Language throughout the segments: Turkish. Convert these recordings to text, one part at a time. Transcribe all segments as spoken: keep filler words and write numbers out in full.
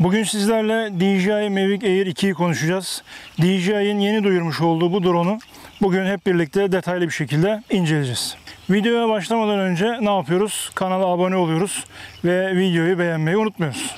Bugün sizlerle D J I Mavic Air ikiyi konuşacağız. D J I'nin yeni duyurmuş olduğu bu drone'u bugün hep birlikte detaylı bir şekilde inceleyeceğiz. Videoya başlamadan önce ne yapıyoruz? Kanala abone oluyoruz ve videoyu beğenmeyi unutmuyoruz.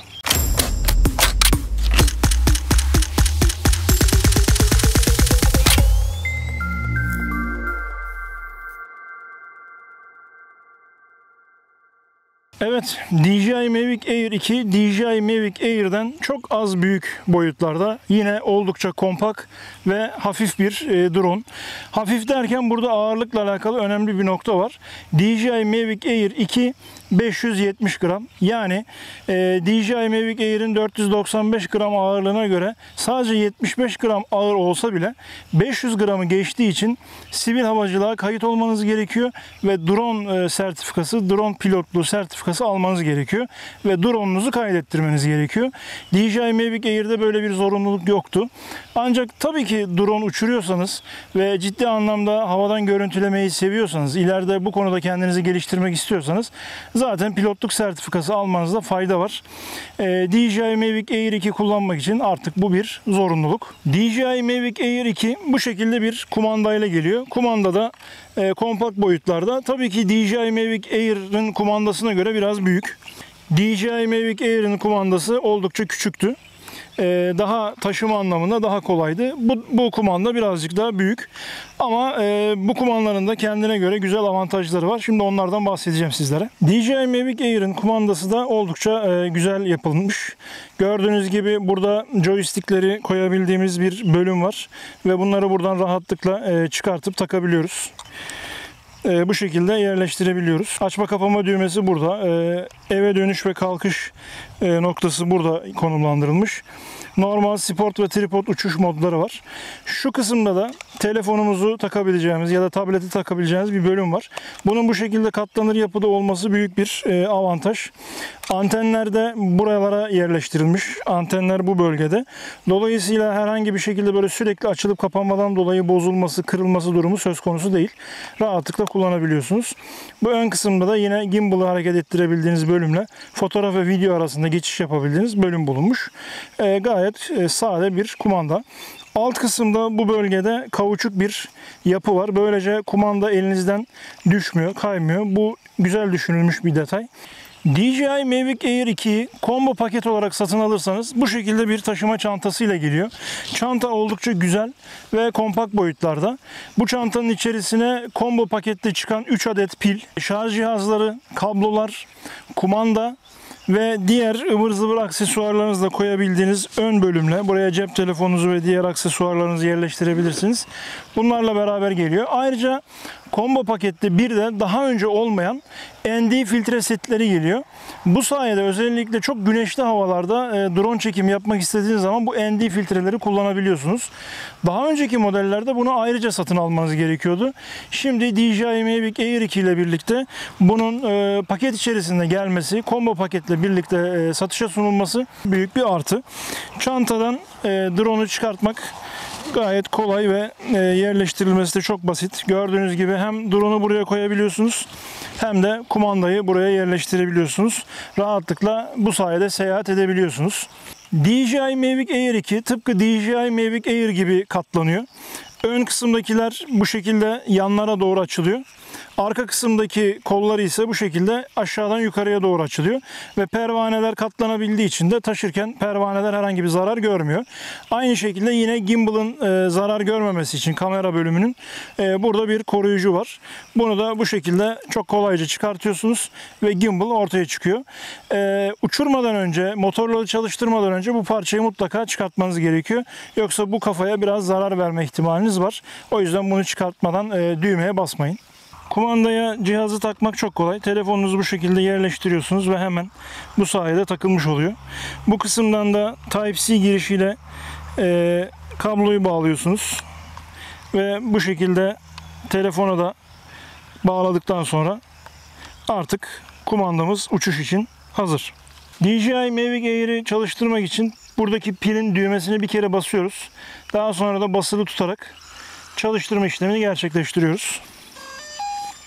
Evet, D J I Mavic Air iki, D J I Mavic Air'den çok az büyük boyutlarda, yine oldukça kompakt ve hafif bir e, drone. Hafif derken burada ağırlıkla alakalı önemli bir nokta var. D J I Mavic Air iki beş yüz yetmiş gram, yani e, D J I Mavic Air'in dört yüz doksan beş gram ağırlığına göre sadece yetmiş beş gram ağır olsa bile beş yüz gramı geçtiği için sivil havacılığa kayıt olmanız gerekiyor ve drone e, sertifikası, drone pilotluğu sertifikası almanız gerekiyor ve drone'unuzu kaydettirmeniz gerekiyor. D J I Mavic Air'de böyle bir zorunluluk yoktu. Ancak tabii ki drone uçuruyorsanız ve ciddi anlamda havadan görüntülemeyi seviyorsanız, ileride bu konuda kendinizi geliştirmek istiyorsanız zaten pilotluk sertifikası almanızda fayda var. D J I Mavic Air iki kullanmak için artık bu bir zorunluluk. D J I Mavic Air iki bu şekilde bir kumandayla geliyor. Kumanda da e, kompakt boyutlarda. Tabii ki D J I Mavic Air'ın kumandasına göre biraz büyük. D J I Mavic Air'ın kumandası oldukça küçüktü. Ee, daha taşıma anlamında daha kolaydı. Bu, bu kumanda birazcık daha büyük. Ama e, bu kumandanın da kendine göre güzel avantajları var. Şimdi onlardan bahsedeceğim sizlere. D J I Mavic Air'ın kumandası da oldukça e, güzel yapılmış. Gördüğünüz gibi burada joystickleri koyabildiğimiz bir bölüm var. Ve bunları buradan rahatlıkla e, çıkartıp takabiliyoruz. E, bu şekilde yerleştirebiliyoruz. Açma kapama düğmesi burada. E, eve dönüş ve kalkış e, noktası burada konumlandırılmış. Normal, sport ve tripod uçuş modları var. Şu kısımda da telefonumuzu takabileceğimiz ya da tableti takabileceğimiz bir bölüm var. Bunun bu şekilde katlanır yapıda olması büyük bir e, avantaj. Antenler de buralara yerleştirilmiş. Antenler bu bölgede. Dolayısıyla herhangi bir şekilde böyle sürekli açılıp kapanmadan dolayı bozulması, kırılması durumu söz konusu değil. Rahatlıkla kullanabiliyorsunuz. Bu ön kısımda da yine gimbal'ı hareket ettirebildiğiniz bölümle fotoğraf ve video arasında geçiş yapabildiğiniz bölüm bulunmuş. E, gayet e, sade bir kumanda. Alt kısımda bu bölgede kauçuk bir yapı var. Böylece kumanda elinizden düşmüyor, kaymıyor. Bu güzel düşünülmüş bir detay. D J I Mavic Air ikiyi combo paket olarak satın alırsanız bu şekilde bir taşıma çantasıyla geliyor. Çanta oldukça güzel ve kompakt boyutlarda. Bu çantanın içerisine combo pakette çıkan üç adet pil, şarj cihazları, kablolar, kumanda ve diğer ıvır zıvır aksesuarlarınızı da koyabildiğiniz ön bölümle buraya cep telefonunuzu ve diğer aksesuarlarınızı yerleştirebilirsiniz. Bunlarla beraber geliyor. Ayrıca combo pakette bir de daha önce olmayan N D filtre setleri geliyor. Bu sayede özellikle çok güneşli havalarda e, drone çekimi yapmak istediğiniz zaman bu N D filtreleri kullanabiliyorsunuz. Daha önceki modellerde bunu ayrıca satın almanız gerekiyordu. Şimdi D J I Mavic Air iki ile birlikte bunun e, paket içerisinde gelmesi, combo paketle birlikte e, satışa sunulması büyük bir artı. Çantadan e, drone'u çıkartmak gayet kolay ve e, yerleştirilmesi de çok basit. Gördüğünüz gibi hem drone'u buraya koyabiliyorsunuz hem de kumandayı buraya yerleştirebiliyorsunuz. Rahatlıkla bu sayede seyahat edebiliyorsunuz. D J I Mavic Air iki tıpkı D J I Mavic Air gibi katlanıyor. Ön kısımdakiler bu şekilde yanlara doğru açılıyor. Arka kısımdaki kolları ise bu şekilde aşağıdan yukarıya doğru açılıyor. Ve pervaneler katlanabildiği için de taşırken pervaneler herhangi bir zarar görmüyor. Aynı şekilde yine gimbal'ın e, zarar görmemesi için kamera bölümünün e, burada bir koruyucu var. Bunu da bu şekilde çok kolayca çıkartıyorsunuz ve gimbal ortaya çıkıyor. E, uçurmadan önce, motorları çalıştırmadan önce bu parçayı mutlaka çıkartmanız gerekiyor. Yoksa bu kafaya biraz zarar verme ihtimaliniz var. O yüzden bunu çıkartmadan e, düğmeye basmayın. Kumandaya cihazı takmak çok kolay. Telefonunuzu bu şekilde yerleştiriyorsunuz ve hemen bu sayede takılmış oluyor. Bu kısımdan da Type-C girişiyle e, kabloyu bağlıyorsunuz. Ve bu şekilde telefona da bağladıktan sonra artık kumandamız uçuş için hazır. D J I Mavic Air'i çalıştırmak için buradaki pilin düğmesini bir kere basıyoruz. Daha sonra da basılı tutarak çalıştırma işlemini gerçekleştiriyoruz.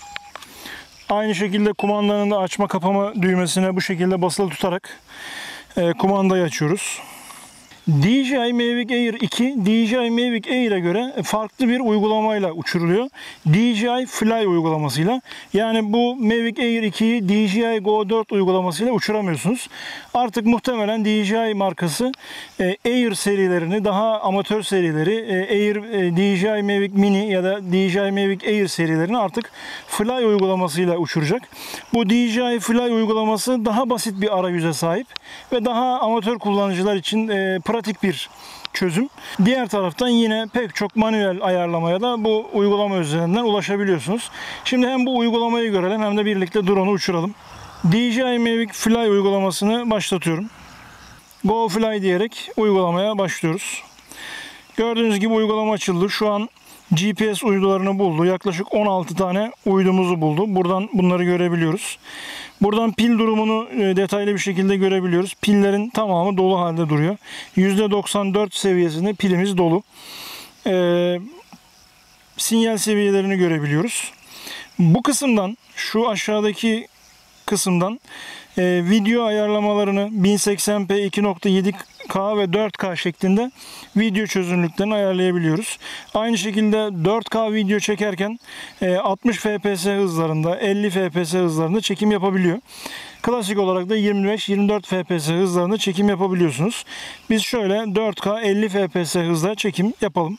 Aynı şekilde kumandanın da açma kapama düğmesine bu şekilde basılı tutarak E, kumandayı açıyoruz. D J I Mavic Air iki, D J I Mavic Air'e göre farklı bir uygulamayla uçuruluyor. D J I Fly uygulamasıyla. Yani bu Mavic Air ikiyi D J I Go dört uygulamasıyla uçuramıyorsunuz. Artık muhtemelen D J I markası e, Air serilerini, daha amatör serileri, e, Air e, D J I Mavic Mini ya da D J I Mavic Air serilerini artık Fly uygulamasıyla uçuracak. Bu D J I Fly uygulaması daha basit bir arayüze sahip ve daha amatör kullanıcılar için e, pratik bir çözüm. Diğer taraftan yine pek çok manuel ayarlamaya da bu uygulama üzerinden ulaşabiliyorsunuz. Şimdi hem bu uygulamayı görelim hem de birlikte drone'u uçuralım. D J I Mavic Fly uygulamasını başlatıyorum. Go Fly diyerek uygulamaya başlıyoruz. Gördüğünüz gibi uygulama açıldı. Şu an G P S uydularını buldu. Yaklaşık on altı tane uydumuzu buldu. Buradan bunları görebiliyoruz. Buradan pil durumunu detaylı bir şekilde görebiliyoruz. Pillerin tamamı dolu halde duruyor. yüzde doksan dört seviyesinde pilimiz dolu. Ee, sinyal seviyelerini görebiliyoruz. Bu kısımdan, şu aşağıdaki kısımdan e, video ayarlamalarını bin seksen p, iki nokta yedi K ve dört K şeklinde video çözünürlüklerini ayarlayabiliyoruz. Aynı şekilde dört K video çekerken e, altmış F P S hızlarında, elli F P S hızlarında çekim yapabiliyor. Klasik olarak da yirmi beş yirmi dört F P S hızlarında çekim yapabiliyorsunuz. Biz şöyle dört K elli F P S hızla çekim yapalım.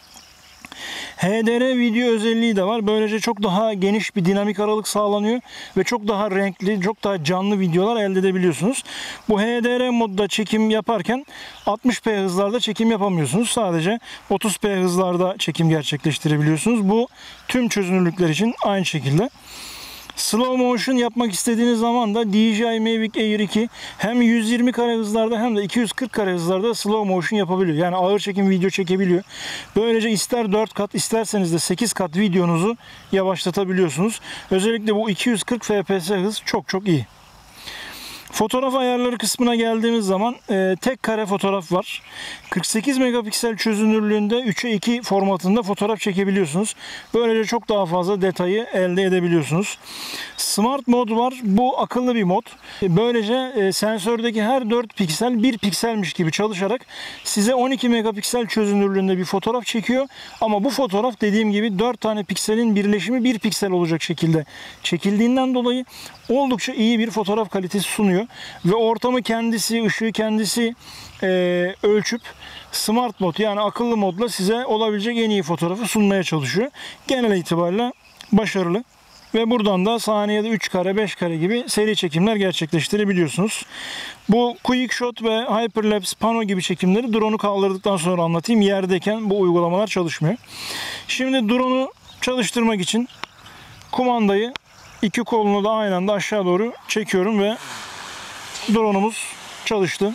H D R video özelliği de var. Böylece çok daha geniş bir dinamik aralık sağlanıyor ve çok daha renkli, çok daha canlı videolar elde edebiliyorsunuz. Bu H D R modda çekim yaparken altmış P hızlarda çekim yapamıyorsunuz. Sadece otuz P hızlarda çekim gerçekleştirebiliyorsunuz. Bu tüm çözünürlükler için aynı şekilde. Slow motion yapmak istediğiniz zaman da D J I Mavic Air iki hem yüz yirmi kare hızlarda hem de iki yüz kırk kare hızlarda slow motion yapabiliyor. Yani ağır çekim video çekebiliyor. Böylece ister dört kat isterseniz de sekiz kat videonuzu yavaşlatabiliyorsunuz. Özellikle bu iki yüz kırk F P S hız çok çok iyi. Fotoğraf ayarları kısmına geldiğimiz zaman e, tek kare fotoğraf var. kırk sekiz megapiksel çözünürlüğünde üçe iki formatında fotoğraf çekebiliyorsunuz. Böylece çok daha fazla detayı elde edebiliyorsunuz. Smart mod var. Bu akıllı bir mod. Böylece e, sensördeki her dört piksel bir pikselmiş gibi çalışarak size on iki megapiksel çözünürlüğünde bir fotoğraf çekiyor. Ama bu fotoğraf dediğim gibi dört tane pikselin birleşimi bir piksel olacak şekilde çekildiğinden dolayı oldukça iyi bir fotoğraf kalitesi sunuyor. Ve ortamı kendisi, ışığı kendisi e, ölçüp smart mod yani akıllı modla size olabilecek en iyi fotoğrafı sunmaya çalışıyor. Genel itibariyle başarılı. Ve buradan da saniyede üç kare, beş kare gibi seri çekimler gerçekleştirebiliyorsunuz. Bu Quick Shot ve Hyperlapse pano gibi çekimleri drone'u kaldırdıktan sonra anlatayım. Yerdeyken bu uygulamalar çalışmıyor. Şimdi drone'u çalıştırmak için kumandayı iki kolunu da aynı anda aşağı doğru çekiyorum ve drone'umuz çalıştı.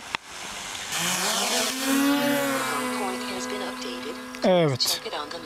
Evet.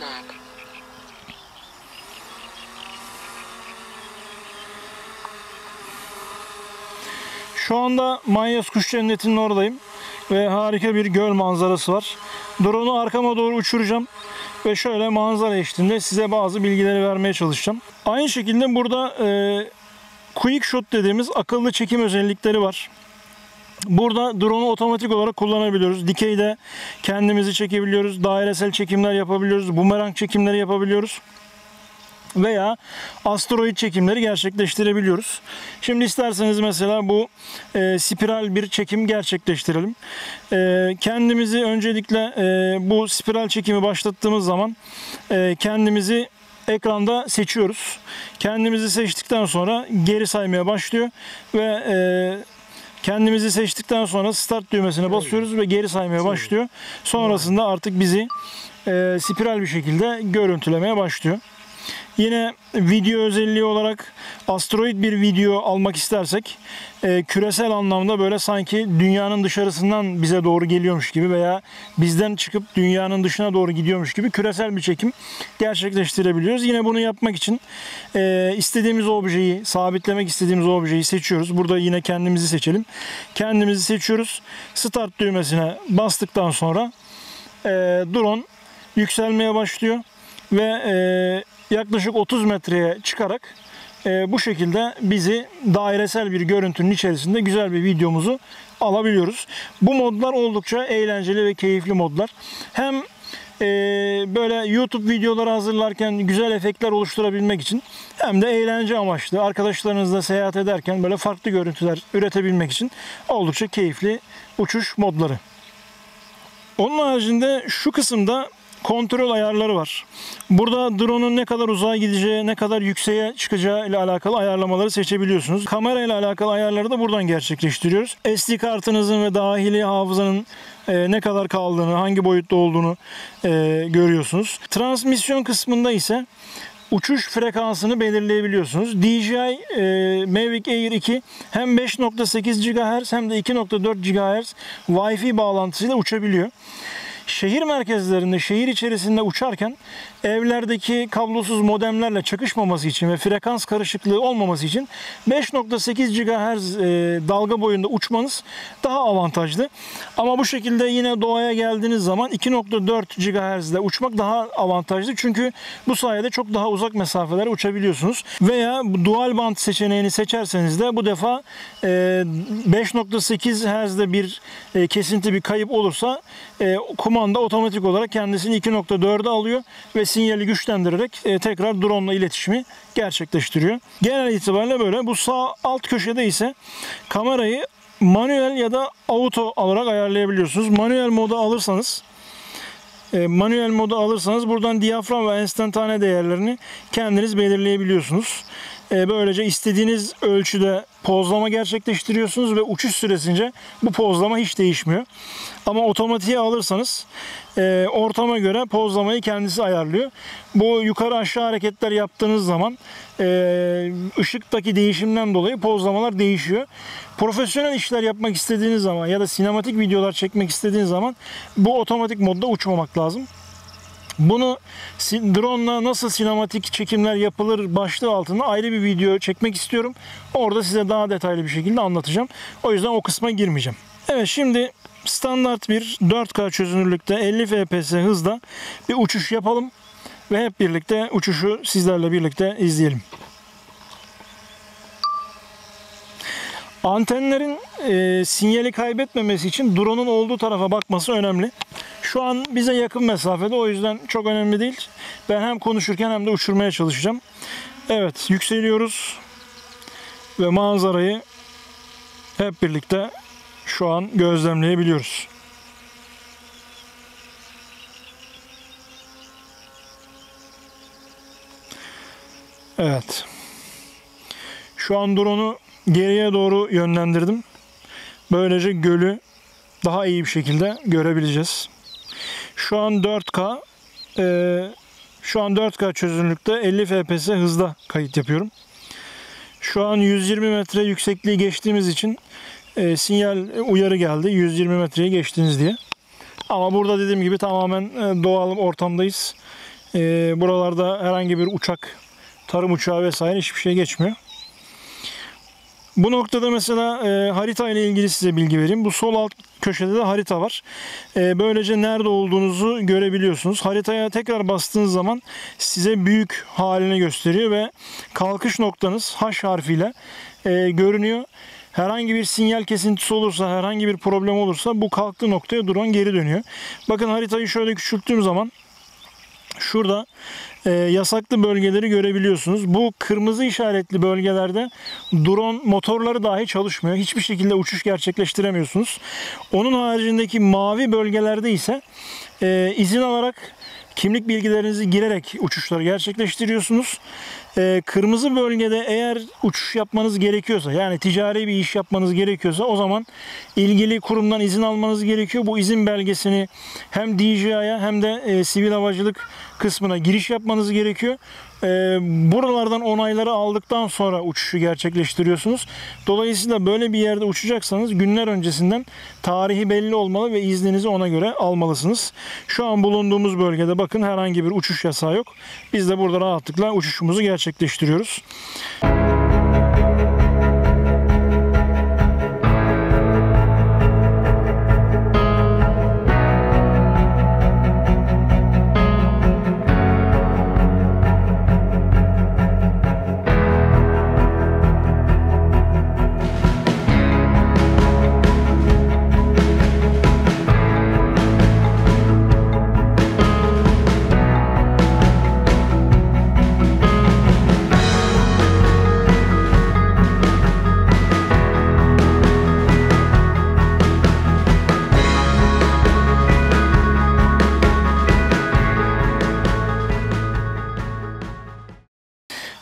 Şu anda Manyas Kuş Cenneti'nin oradayım ve harika bir göl manzarası var. Drone'u arkama doğru uçuracağım ve şöyle manzara eşliğinde size bazı bilgileri vermeye çalışacağım. Aynı şekilde burada e, Quick Shot dediğimiz akıllı çekim özellikleri var. Burada drone'u otomatik olarak kullanabiliyoruz. Dikeyde kendimizi çekebiliyoruz. Dairesel çekimler yapabiliyoruz. Bumerang çekimleri yapabiliyoruz. Veya asteroid çekimleri gerçekleştirebiliyoruz. Şimdi isterseniz mesela bu e, spiral bir çekim gerçekleştirelim. E, kendimizi öncelikle e, bu spiral çekimi başlattığımız zaman e, kendimizi ekranda seçiyoruz. Kendimizi seçtikten sonra geri saymaya başlıyor ve e, kendimizi seçtikten sonra start düğmesine basıyoruz ve geri saymaya başlıyor. Sonrasında artık bizi e, spiral bir şekilde görüntülemeye başlıyor. Yine video özelliği olarak asteroid bir video almak istersek e, küresel anlamda böyle sanki dünyanın dışarısından bize doğru geliyormuş gibi veya bizden çıkıp dünyanın dışına doğru gidiyormuş gibi küresel bir çekim gerçekleştirebiliyoruz. Yine bunu yapmak için e, istediğimiz objeyi, sabitlemek istediğimiz objeyi seçiyoruz. Burada yine kendimizi seçelim. Kendimizi seçiyoruz. Start düğmesine bastıktan sonra e, drone yükselmeye başlıyor ve e, yaklaşık otuz metreye çıkarak e, bu şekilde bizi dairesel bir görüntünün içerisinde güzel bir videomuzu alabiliyoruz. Bu modlar oldukça eğlenceli ve keyifli modlar. Hem e, böyle YouTube videoları hazırlarken güzel efektler oluşturabilmek için hem de eğlence amaçlı arkadaşlarınızla seyahat ederken böyle farklı görüntüler üretebilmek için oldukça keyifli uçuş modları. Onun haricinde şu kısımda kontrol ayarları var. Burada drone'un ne kadar uzağa gideceği, ne kadar yükseğe çıkacağı ile alakalı ayarlamaları seçebiliyorsunuz. Kamera ile alakalı ayarları da buradan gerçekleştiriyoruz. S D kartınızın ve dahili hafızanın e, ne kadar kaldığını, hangi boyutta olduğunu e, görüyorsunuz. Transmisyon kısmında ise uçuş frekansını belirleyebiliyorsunuz. D J I e, Mavic Air iki hem beş nokta sekiz gigahertz hem de iki nokta dört gigahertz Wi-Fi bağlantısıyla uçabiliyor. Şehir merkezlerinde, şehir içerisinde uçarken evlerdeki kablosuz modemlerle çakışmaması için ve frekans karışıklığı olmaması için beş nokta sekiz gigahertz e, dalga boyunda uçmanız daha avantajlı. Ama bu şekilde yine doğaya geldiğiniz zaman iki nokta dört gigahertz ile uçmak daha avantajlı. Çünkü bu sayede çok daha uzak mesafelere uçabiliyorsunuz. Veya dual band seçeneğini seçerseniz de bu defa e, beş nokta sekiz hertz'de bir e, kesinti, bir kayıp olursa e, kumanda otomatik olarak kendisini iki nokta dört'e alıyor ve sinyali güçlendirerek e, tekrar drone ile iletişimi gerçekleştiriyor. Genel itibariyle böyle. Bu sağ alt köşede ise kamerayı manuel ya da auto olarak ayarlayabiliyorsunuz. Manuel modu alırsanız e, manuel modu alırsanız buradan diyafram ve enstantane değerlerini kendiniz belirleyebiliyorsunuz. E, böylece istediğiniz ölçüde pozlama gerçekleştiriyorsunuz ve uçuş süresince bu pozlama hiç değişmiyor. Ama otomatiğe alırsanız e, ortama göre pozlamayı kendisi ayarlıyor. Bu yukarı aşağı hareketler yaptığınız zaman e, ışıktaki değişimden dolayı pozlamalar değişiyor. Profesyonel işler yapmak istediğiniz zaman ya da sinematik videolar çekmek istediğiniz zaman bu otomatik modda uçmamak lazım. Bunu drone'la nasıl sinematik çekimler yapılır başlığı altında ayrı bir video çekmek istiyorum. Orada size daha detaylı bir şekilde anlatacağım. O yüzden o kısma girmeyeceğim. Evet, şimdi standart bir dört K çözünürlükte elli F P S hızda bir uçuş yapalım ve hep birlikte uçuşu sizlerle birlikte izleyelim. Antenlerin e, sinyali kaybetmemesi için drone'un olduğu tarafa bakması önemli. Şu an bize yakın mesafede, o yüzden çok önemli değil. Ben hem konuşurken hem de uçurmaya çalışacağım. Evet, yükseliyoruz ve manzarayı hep birlikte şu an gözlemleyebiliyoruz. Evet. Şu an drone'u geriye doğru yönlendirdim. Böylece gölü daha iyi bir şekilde görebileceğiz. Şu an dört K e, şu an dört K çözünürlükte elli F P S hızda kayıt yapıyorum. Şu an yüz yirmi metre yüksekliği geçtiğimiz için e, sinyal uyarı geldi. yüz yirmi metreyi geçtiniz diye. Ama burada dediğim gibi tamamen e, doğal ortamdayız. E, buralarda herhangi bir uçak, tarım uçağı vesaire hiçbir şey geçmiyor. Bu noktada mesela e, harita ile ilgili size bilgi vereyim. Bu sol alt köşede de harita var. E, böylece nerede olduğunuzu görebiliyorsunuz. Haritaya tekrar bastığınız zaman size büyük halini gösteriyor ve kalkış noktanız H harfiyle e, görünüyor. Herhangi bir sinyal kesintisi olursa, herhangi bir problem olursa bu kalktığı noktaya drone geri dönüyor. Bakın haritayı şöyle küçülttüğüm zaman şurada e, yasaklı bölgeleri görebiliyorsunuz. Bu kırmızı işaretli bölgelerde drone motorları dahi çalışmıyor. Hiçbir şekilde uçuş gerçekleştiremiyorsunuz. Onun haricindeki mavi bölgelerde ise e, izin alarak kimlik bilgilerinizi girerek uçuşları gerçekleştiriyorsunuz. Ee, kırmızı bölgede eğer uçuş yapmanız gerekiyorsa, yani ticari bir iş yapmanız gerekiyorsa, o zaman ilgili kurumdan izin almanız gerekiyor. Bu izin belgesini hem D J I'ya hem de e, sivil havacılık kısmına giriş yapmanız gerekiyor. E, buralardan onayları aldıktan sonra uçuşu gerçekleştiriyorsunuz. Dolayısıyla böyle bir yerde uçacaksanız günler öncesinden tarihi belli olmalı ve izninizi ona göre almalısınız. Şu an bulunduğumuz bölgede bakın herhangi bir uçuş yasağı yok. Biz de burada rahatlıkla uçuşumuzu gerçekleştiriyoruz.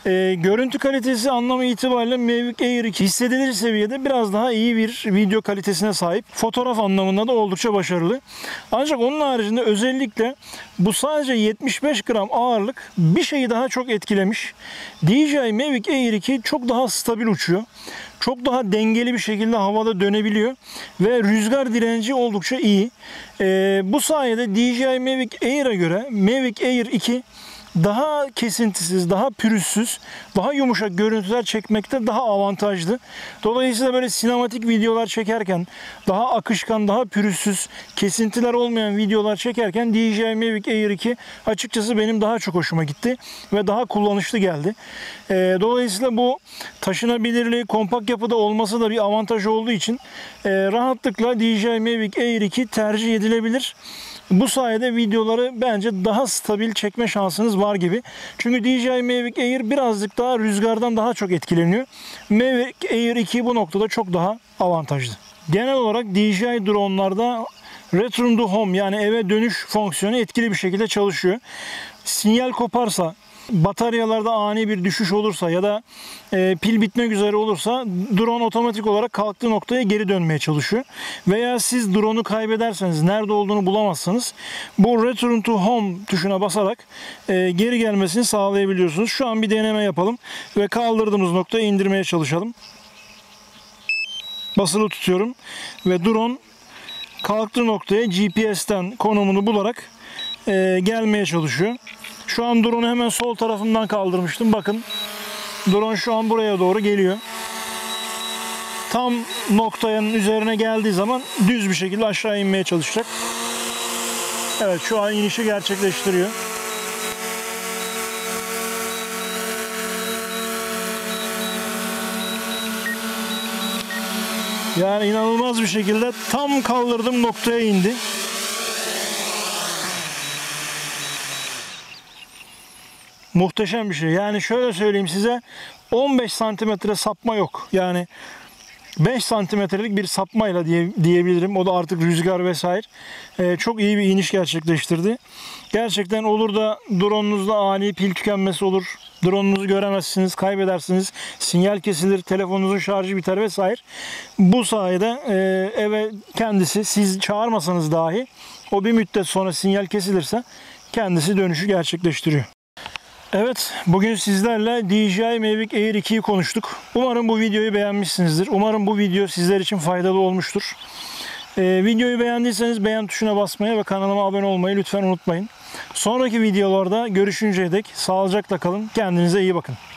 E, görüntü kalitesi anlamı itibariyle Mavic Air iki hissedilir seviyede biraz daha iyi bir video kalitesine sahip. Fotoğraf anlamında da oldukça başarılı. Ancak onun haricinde özellikle bu sadece yetmiş beş gram ağırlık bir şeyi daha çok etkilemiş. D J I Mavic Air iki çok daha stabil uçuyor. Çok daha dengeli bir şekilde havada dönebiliyor ve rüzgar direnci oldukça iyi. Ee, bu sayede D J I Mavic Air'a göre Mavic Air iki daha kesintisiz, daha pürüzsüz, daha yumuşak görüntüler çekmekte daha avantajlı. Dolayısıyla böyle sinematik videolar çekerken, daha akışkan, daha pürüzsüz, kesintiler olmayan videolar çekerken D J I Mavic Air iki açıkçası benim daha çok hoşuma gitti ve daha kullanışlı geldi. E, dolayısıyla bu taşınabilirliği, kompakt yapıda olması da bir avantaj olduğu için e, rahatlıkla D J I Mavic Air iki tercih edilebilir. Bu sayede videoları bence daha stabil çekme şansınız var gibi. Çünkü D J I Mavic Air birazcık daha rüzgardan daha çok etkileniyor. Mavic Air iki bu noktada çok daha avantajlı. Genel olarak D J I dronlarda Return to Home yani eve dönüş fonksiyonu etkili bir şekilde çalışıyor. Sinyal koparsa, bataryalarda ani bir düşüş olursa ya da e, pil bitmek üzere olursa drone otomatik olarak kalktığı noktaya geri dönmeye çalışıyor. Veya siz drone'u kaybederseniz, nerede olduğunu bulamazsanız bu Return to Home tuşuna basarak e, geri gelmesini sağlayabiliyorsunuz. Şu an bir deneme yapalım ve kaldırdığımız noktaya indirmeye çalışalım. Basılı tutuyorum ve drone kalktığı noktaya G P S'ten konumunu bularak e, gelmeye çalışıyor. Şu an drone'u hemen sol tarafından kaldırmıştım. Bakın drone şu an buraya doğru geliyor. Tam noktanın üzerine geldiği zaman düz bir şekilde aşağı inmeye çalışacak. Evet, şu an inişi gerçekleştiriyor. Yani inanılmaz bir şekilde tam kaldırdığım noktaya indi. Muhteşem bir şey. Yani şöyle söyleyeyim size, on beş santimetre sapma yok. Yani beş santimetrelik bir sapmayla diye, diyebilirim. O da artık rüzgar vesaire. Ee, çok iyi bir iniş gerçekleştirdi. Gerçekten olur da drone'unuzda ani pil tükenmesi olur. Drone'unuzu göremezsiniz, kaybedersiniz. Sinyal kesilir, telefonunuzun şarjı biter vesaire. Bu sayede e, eve kendisi, siz çağırmasanız dahi o bir müddet sonra sinyal kesilirse kendisi dönüşü gerçekleştiriyor. Evet, bugün sizlerle D J I Mavic Air ikiyi konuştuk. Umarım bu videoyu beğenmişsinizdir. Umarım bu video sizler için faydalı olmuştur. Ee, videoyu beğendiyseniz beğen tuşuna basmayı ve kanalıma abone olmayı lütfen unutmayın. Sonraki videolarda görüşünceye dek sağlıcakla kalın. Kendinize iyi bakın.